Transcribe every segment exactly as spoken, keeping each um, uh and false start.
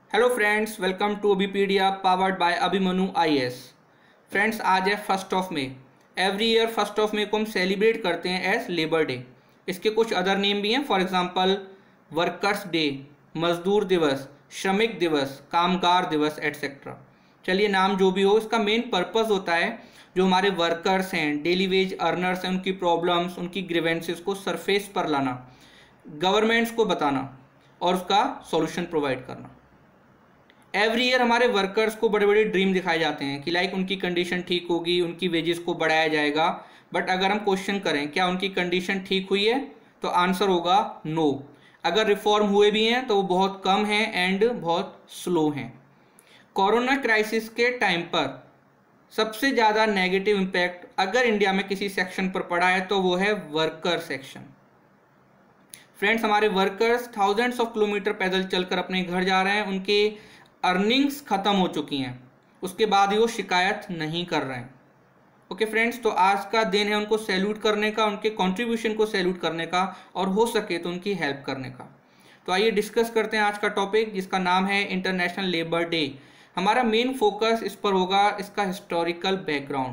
Hello friends, welcome to Abhipedia powered by Abhimanyu IAS. Friends, आज है first of May. Every year first of May को हम celebrate करते हैं एज लेबर डे। इसके कुछ अदर नेम भी हैं, फॉर एग्जांपल वर्कर्स डे, मजदूर दिवस, श्रमिक दिवस, कामगार दिवस एटसेट्रा। चलिए, नाम जो भी हो, इसका मेन पर्पस होता है जो हमारे वर्कर्स हैं, डेली वेज अर्नर्स हैं, उनकी प्रॉब्लम्स, उनकी ग्रीवेंसेस को सरफेस पर लाना, गवर्नमेंट्स को बताना और उसका सॉल्यूशन प्रोवाइड करना। एवरी ईयर हमारे वर्कर्स को बड़े बड़े ड्रीम दिखाए जाते हैं कि लाइक उनकी कंडीशन ठीक होगी, उनकी वेजेस को बढ़ाया जाएगा। बट अगर हम क्वेश्चन करें क्या उनकी कंडीशन ठीक हुई है, तो आंसर होगा नो। अगर रिफॉर्म हुए भी हैं तो वो बहुत कम हैं एंड बहुत स्लो हैं। कोरोना क्राइसिस के टाइम पर सबसे ज़्यादा नेगेटिव इम्पैक्ट अगर इंडिया में किसी सेक्शन पर पड़ा है तो वो है वर्कर सेक्शन। फ्रेंड्स, हमारे वर्कर्स थाउजेंड्स ऑफ किलोमीटर पैदल चलकर अपने घर जा रहे हैं, उनके अर्निंग्स खत्म हो चुकी हैं, उसके बाद ही वो शिकायत नहीं कर रहे हैं। ओके फ्रेंड्स, तो आज का दिन है उनको सैल्यूट करने का, उनके कंट्रीब्यूशन को सैल्यूट करने का और हो सके तो उनकी हेल्प करने का। तो आइए डिस्कस करते हैं आज का टॉपिक, जिसका नाम है इंटरनेशनल लेबर डे। हमारा मेन फोकस इस पर होगा, इसका हिस्टोरिकल बैकग्राउंड।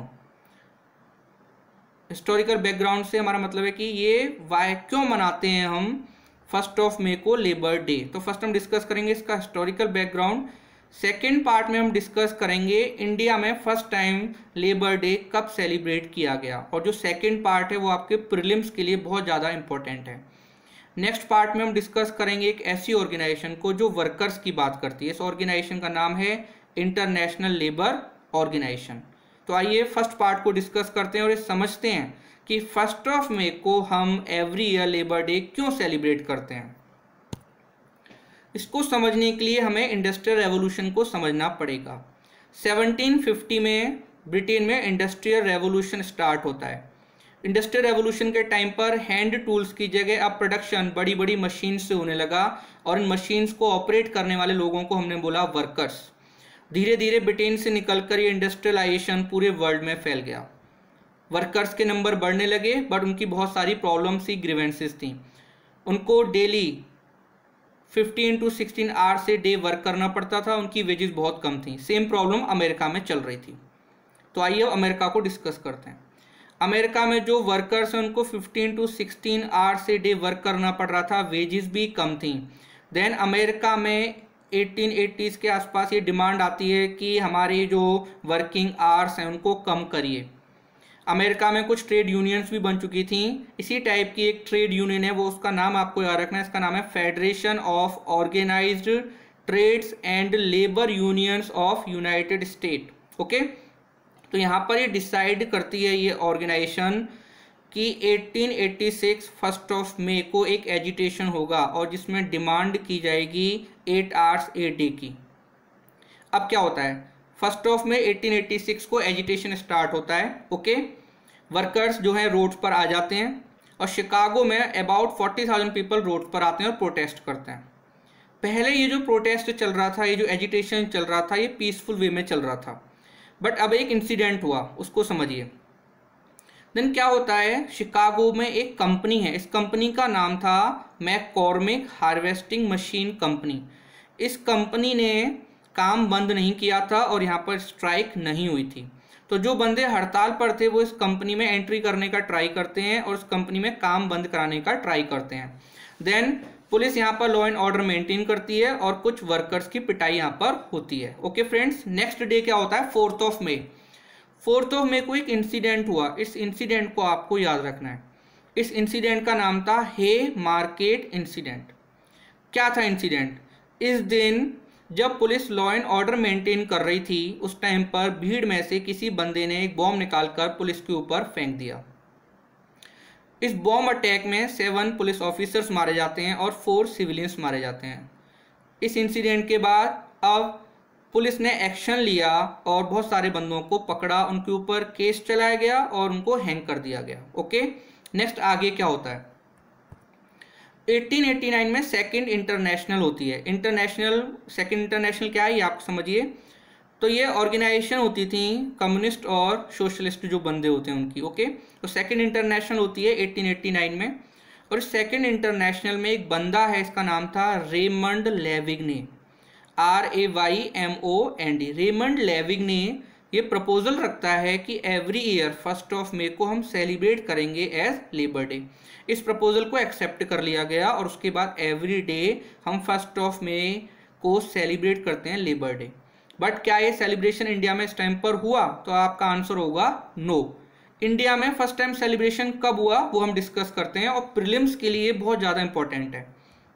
हिस्टोरिकल बैकग्राउंड से हमारा मतलब है कि ये वाई क्यों मनाते हैं हम फर्स्ट ऑफ मई को लेबर डे। तो फर्स्ट हम डिस्कस करेंगे इसका हिस्टोरिकल बैकग्राउंड। सेकेंड पार्ट में हम डिस्कस करेंगे इंडिया में फर्स्ट टाइम लेबर डे कब सेलिब्रेट किया गया, और जो सेकेंड पार्ट है वो आपके प्रीलिम्स के लिए बहुत ज़्यादा इंपॉर्टेंट है। नेक्स्ट पार्ट में हम डिस्कस करेंगे एक ऐसी ऑर्गेनाइजेशन को जो वर्कर्स की बात करती है। इस ऑर्गेनाइजेशन का नाम है इंटरनेशनल लेबर ऑर्गेनाइजेशन। तो आइए फर्स्ट पार्ट को डिस्कस करते हैं और ये समझते हैं कि फर्स्ट ऑफ मई को हम एवरी ईयर लेबर डे क्यों सेलिब्रेट करते हैं। इसको समझने के लिए हमें इंडस्ट्रियल रेवोल्यूशन को समझना पड़ेगा। सेवनटीन फिफ्टी में ब्रिटेन में इंडस्ट्रियल रेवोल्यूशन स्टार्ट होता है। इंडस्ट्रियल रेवोल्यूशन के टाइम पर हैंड टूल्स की जगह अब प्रोडक्शन बड़ी बड़ी मशीन से होने लगा, और इन मशीन्स को ऑपरेट करने वाले लोगों को हमने बोला वर्कर्स। धीरे धीरे ब्रिटेन से निकलकर ये इंडस्ट्रियलाइजेशन पूरे वर्ल्ड में फैल गया। वर्कर्स के नंबर बढ़ने लगे, बट उनकी बहुत सारी प्रॉब्लम्स थी, ग्रीवेंसेस थी। उनको daily fifteen to sixteen hour से डे वर्क करना पड़ता था, उनकी वेजेस बहुत कम थी। सेम प्रॉब्लम अमेरिका में चल रही थी। तो आइए अब अमेरिका को डिस्कस करते हैं। अमेरिका में जो वर्कर्स हैं उनको फिफ्टीन टू सिक्सटीन आवर से डे वर्क करना पड़ रहा था, वेजेस भी कम थी। देन अमेरिका में एटीन एटीज़ के आसपास ये डिमांड आती है कि हमारे जो वर्किंग आवर्स हैं उनको कम करिए। अमेरिका में कुछ ट्रेड यूनियंस भी बन चुकी थी। इसी टाइप की एक ट्रेड यूनियन है, वो उसका नाम आपको याद रखना है, इसका नाम है federation of organised trades and labour unions of United State. Okay, तो यहाँ पर ये डिसाइड करती है ये ऑर्गेनाइजेशन कि eighteen eighty six first of May को एक एजिटेशन होगा और जिसमें डिमांड की जाएगी एट आवर्स ए डे की। अब क्या होता है, first of May eighteen eighty six को एजिटेशन स्टार्ट होता है। ओके, वर्कर्स जो हैं रोड्स पर आ जाते हैं, और शिकागो में about forty thousand people roads पर आते हैं और प्रोटेस्ट करते हैं। पहले ये जो प्रोटेस्ट चल रहा था, ये जो एजिटेशन चल रहा था, ये पीसफुल वे में चल रहा था। बट अब एक इंसिडेंट हुआ, उसको समझिए। देन क्या होता है, शिकागो में एक कंपनी है, इस कंपनी का नाम था मैककॉर्मिक हार्वेस्टिंग मशीन कंपनी। इस कंपनी ने काम बंद नहीं किया था और यहाँ पर स्ट्राइक नहीं हुई थी। तो जो बंदे हड़ताल पर थे वो इस कंपनी में एंट्री करने का ट्राई करते हैं और इस कंपनी में काम बंद कराने का ट्राई करते हैं। देन पुलिस यहाँ पर लॉ एंड ऑर्डर मेंटेन करती है और कुछ वर्कर्स की पिटाई यहाँ पर होती है। ओके फ्रेंड्स, नेक्स्ट डे क्या होता है, fourth of May. Fourth of May को एक इंसिडेंट हुआ, इस इंसिडेंट को आपको याद रखना है। इस इंसिडेंट का नाम था हे मार्केट इंसिडेंट। क्या था इंसिडेंट, इस दिन जब police law and order maintain कर रही थी, उस टाइम पर भीड़ में से किसी बंदे ने एक बॉम्ब निकालकर पुलिस के ऊपर फेंक दिया। इस बॉम्ब अटैक में सेवन पुलिस ऑफिसर्स मारे जाते हैं और फोर सिविलियंस मारे जाते हैं। इस इंसिडेंट के बाद अब पुलिस ने एक्शन लिया और बहुत सारे बंदों को पकड़ा, उनके ऊपर केस चलाया गया और उनको हैंग कर दिया गया। ओके, नेक्स्ट आगे क्या होता है, एटीन एटी नाइन में सेकंड इंटरनेशनल होती है। इंटरनेशनल सेकंड इंटरनेशनल क्या है ये आप समझिए। तो ये ऑर्गेनाइजेशन होती थी कम्युनिस्ट और सोशलिस्ट जो बंदे होते हैं उनकी। ओके, तो सेकंड इंटरनेशनल होती है एटीन एटी नाइन में, और सेकंड इंटरनेशनल में एक बंदा है, इसका नाम था Raymond Lavigne. R A Y M O N D. Raymond Lavigne ये प्रपोजल रखता है कि every year first of May को हम सेलिब्रेट करेंगे एज लेबर डे। इस प्रपोजल को एक्सेप्ट कर लिया गया और उसके बाद एवरी डे हम फर्स्ट ऑफ मे को सेलिब्रेट करते हैं लेबर डे। बट क्या ये सेलिब्रेशन इंडिया में इस टाइम पर हुआ? तो आपका आंसर होगा नो। इंडिया में फर्स्ट टाइम सेलिब्रेशन कब हुआ वो हम डिस्कस करते हैं और प्रीलिम्स के लिए बहुत ज़्यादा इंपॉर्टेंट है।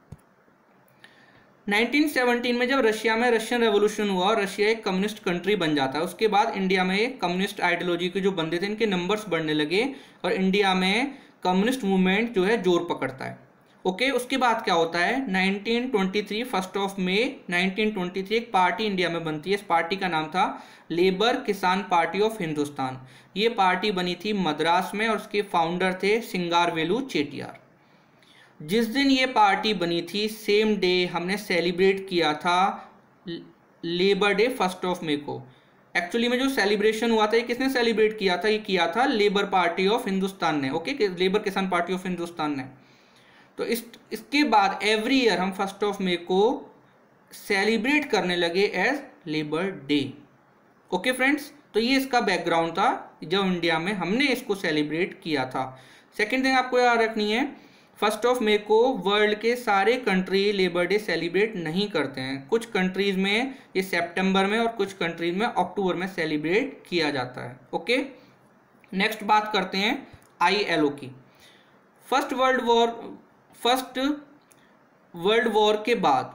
नाइनटीन सेवनटीन में जब रशिया में रशियन रेवोल्यूशन हुआ और रशिया एक कम्युनिस्ट कंट्री बन जाता है, उसके बाद इंडिया में कम्युनिस्ट आइडियोलॉजी के जो बंदे थे इनके नंबर्स बढ़ने लगे और इंडिया में कम्युनिस्ट मूवमेंट जो है जोर पकड़ता है। ओके okay, उसके बाद क्या होता है? Nineteen twenty three first of May nineteen twenty three एक पार्टी इंडिया में बनती है। इस पार्टी का नाम था labour Kisan party of Hindustan. ये पार्टी बनी थी मद्रास में और उसके फाउंडर थे सिंगारवेलु चेटियार। जिस दिन ये पार्टी बनी थी सेम डे हमने सेलिब्रेट किया था labour day first of May को। एक्चुअली में जो सेलिब्रेशन हुआ था ये किसने सेलिब्रेट किया था? ये किया था लेबर पार्टी ऑफ हिंदुस्तान ने। Okay okay? Labour Kisan party of Hindustan ने। तो इस इसके बाद एवरी ईयर हम फर्स्ट ऑफ मे को सेलिब्रेट करने लगे as labour day. Okay friends, तो ये इसका बैकग्राउंड था जब इंडिया में हमने इसको सेलिब्रेट किया था। सेकेंड थिंग आपको याद रखनी है, फर्स्ट ऑफ मे को वर्ल्ड के सारे कंट्री लेबर डे सेलिब्रेट नहीं करते हैं। कुछ कंट्रीज में ये सितंबर में और कुछ कंट्रीज में अक्टूबर में सेलिब्रेट किया जाता है। ओके, नेक्स्ट बात करते हैं आई एल ओ की। First world war first world war के बाद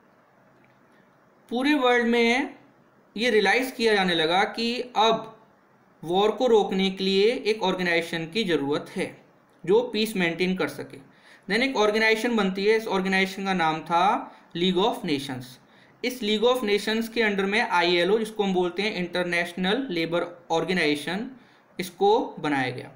पूरे वर्ल्ड में ये रियलाइज किया जाने लगा कि अब वॉर को रोकने के लिए एक ऑर्गेनाइजेशन की ज़रूरत है जो पीस मेंटेन कर सके। देन एक ऑर्गेनाइजेशन बनती है। इस ऑर्गेनाइजेशन का नाम था लीग ऑफ नेशंस। इस लीग ऑफ नेशंस के अंडर में आई एल ओ, जिसको हम बोलते हैं इंटरनेशनल लेबर ऑर्गेनाइजेशन, इसको बनाया गया।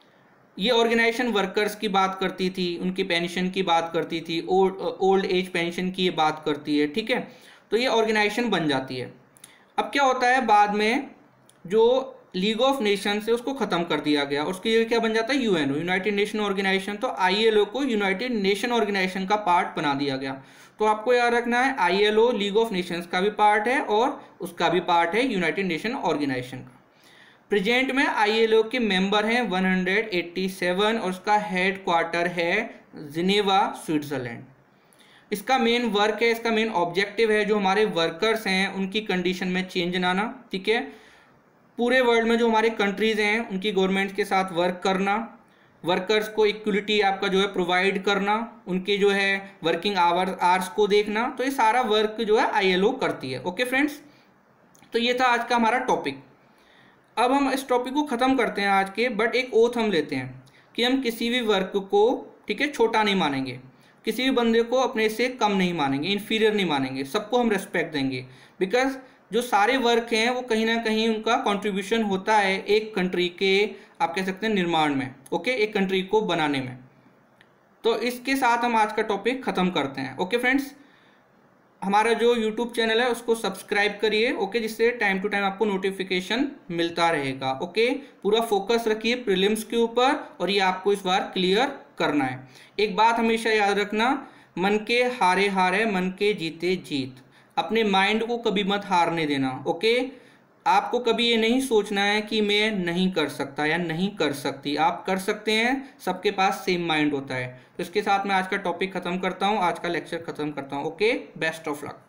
ये ऑर्गेनाइजेशन वर्कर्स की बात करती थी, उनकी पेंशन की बात करती थी, ओल्ड एज पेंशन की ये बात करती है। ठीक है, तो ये ऑर्गेनाइजेशन बन जाती है। अब क्या होता है, बाद में जो लीग ऑफ नेशंस है उसको ख़त्म कर दिया गया, उसकी जगह क्या बन जाता है? UNO, United Nation Organisation. तो आईएलओ को यूनाइटेड नेशन ऑर्गेनाइजेशन का पार्ट बना दिया गया। तो आपको याद रखना है आईएलओ लीग ऑफ नेशंस का भी पार्ट है और उसका भी पार्ट है यूनाइटेड नेशन ऑर्गेनाइजेशन का। प्रेजेंट में आईएलओ के मेंबर हैं वन हंड्रेड एट्टी सेवन और उसका हेड क्वार्टर है जिनेवा, स्विट्जरलैंड। इसका मेन वर्क है, इसका मेन ऑब्जेक्टिव है जो हमारे वर्कर्स हैं उनकी कंडीशन में चेंज लाना। ठीक है, पूरे वर्ल्ड में जो हमारे कंट्रीज़ हैं उनकी गवर्नमेंट्स के साथ वर्क करना, वर्कर्स को इक्वलिटी आपका जो है प्रोवाइड करना, उनके जो है वर्किंग आवर आवर्स को देखना। तो ये सारा वर्क जो है आईएलओ करती है। ओके फ्रेंड्स, तो ये था आज का हमारा टॉपिक। अब हम इस टॉपिक को ख़त्म करते हैं आज के, बट एक ओथ हम लेते हैं कि हम किसी भी वर्क को, ठीक है, छोटा नहीं मानेंगे, किसी भी बंदे को अपने से कम नहीं मानेंगे, इन्फीरियर नहीं मानेंगे, सबको हम रेस्पेक्ट देंगे। बिकॉज जो सारे वर्क हैं वो कहीं ना कहीं उनका कंट्रीब्यूशन होता है एक कंट्री के, आप कह सकते हैं, निर्माण में। ओके, एक कंट्री को बनाने में। तो इसके साथ हम आज का टॉपिक ख़त्म करते हैं। ओके फ्रेंड्स, हमारा जो यूट्यूब चैनल है उसको सब्सक्राइब करिए। ओके, जिससे टाइम टू टाइम आपको नोटिफिकेशन मिलता रहेगा। ओके, पूरा फोकस रखिए प्रीलिम्स के ऊपर और ये आपको इस बार क्लियर करना है। एक बात हमेशा याद रखना, मन के हारे हारे, मन के जीते जीत। अपने माइंड को कभी मत हारने देना। ओके, आपको कभी ये नहीं सोचना है कि मैं नहीं कर सकता या नहीं कर सकती। आप कर सकते हैं, सबके पास सेम माइंड होता है। तो इसके साथ मैं आज का टॉपिक खत्म करता हूँ, आज का लेक्चर खत्म करता हूँ। Okay, best of luck.